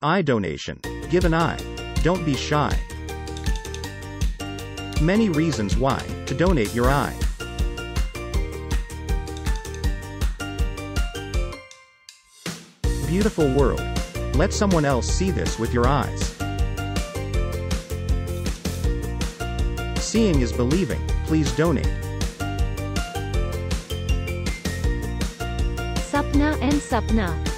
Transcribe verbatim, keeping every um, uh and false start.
Eye donation. Give an eye. Don't be shy. Many reasons why to donate your eye. Beautiful world. Let someone else see this with your eyes. Seeing is believing. Please donate. Sapna and Sapna.